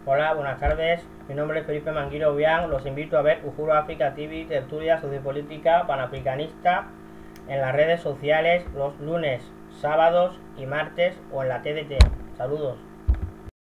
Hola, buenas tardes. Mi nombre es Felipe Manguiro Bian. Los invito a ver Uhuru Africa TV, tertulia sociopolítica panafricanista en las redes sociales los lunes, sábados y martes o en la TDT. Saludos.